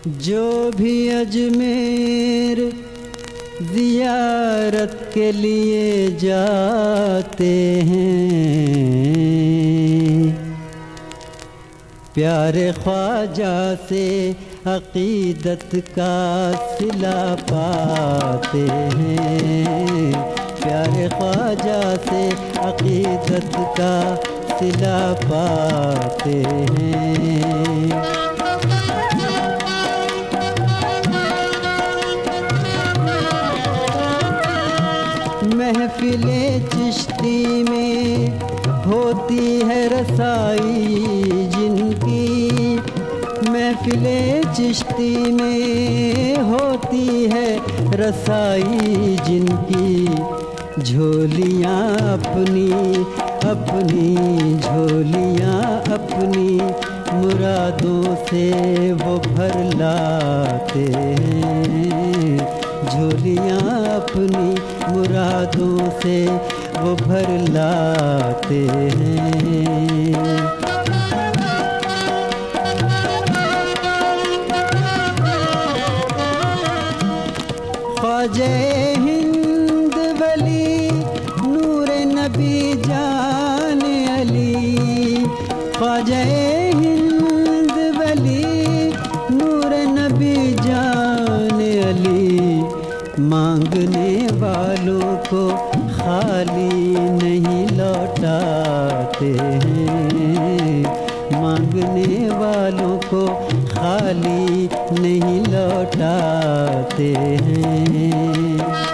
जो भी अजमेर ज़ियारत के लिए जाते हैं, प्यारे ख्वाजा से अक़ीदत का सिला पाते हैं। प्यारे ख्वाजा से अक़ीदत का सिला पाते हैं। महफ़िले चिश्ती में होती है रसाई जिनकी, महफ़िले चिश्ती में होती है रसाई जिनकी, झोलियाँ अपनी अपनी झोलियाँ अपनी मुरादों से वो भर लाते हैं। झोलियाँ अपनी मुरादों से वो भर लाते हैं। ख्वाजा हिंद वली नूर नबी जान अली, ख्वाजा हिंद वली नूर नबी जान अली, मांगने वालों को खाली नहीं लौटाते हैं। मांगने वालों को खाली नहीं लौटाते हैं।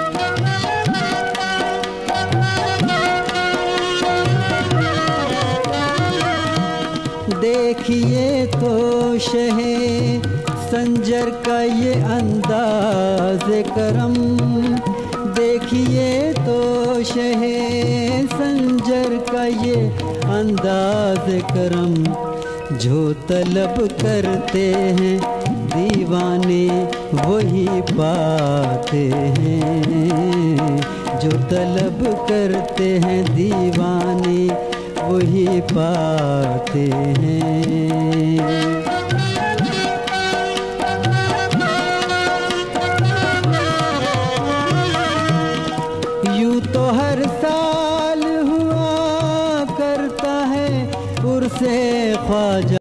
देखिए तो शहे संजर का ये अंदाज़ करम, देखिए तो शहे संजर का ये अंदाज़ करम, जो तलब करते हैं दीवाने वही पाते हैं। जो तलब करते हैं दीवाने वही पाते हैं। यूं तो हर साल हुआ करता है उर्से ख्वाजा।